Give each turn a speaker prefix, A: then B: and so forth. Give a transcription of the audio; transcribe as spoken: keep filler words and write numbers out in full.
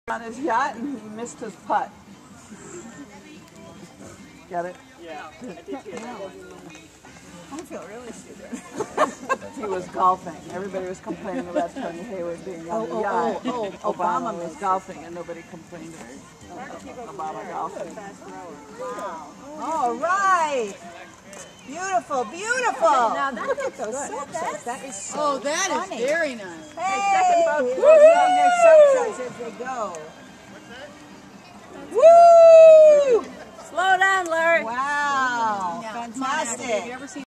A: On his yacht and he missed his putt. Get it?
B: Yeah, I did hear that.
C: I feel really stupid.
A: He was golfing. Everybody was complaining about Tony Hayward being on the
C: Oh,
A: yacht.
C: oh, oh,
A: Obama
C: Obama
A: was golfing and nobody complained about Obama golfing.
C: Wow. All right. Beautiful, beautiful. Now that is so good. That is so
D: Oh, that
C: funny.
D: is very nice.
C: Hey, second boat. They're soap shots as they go.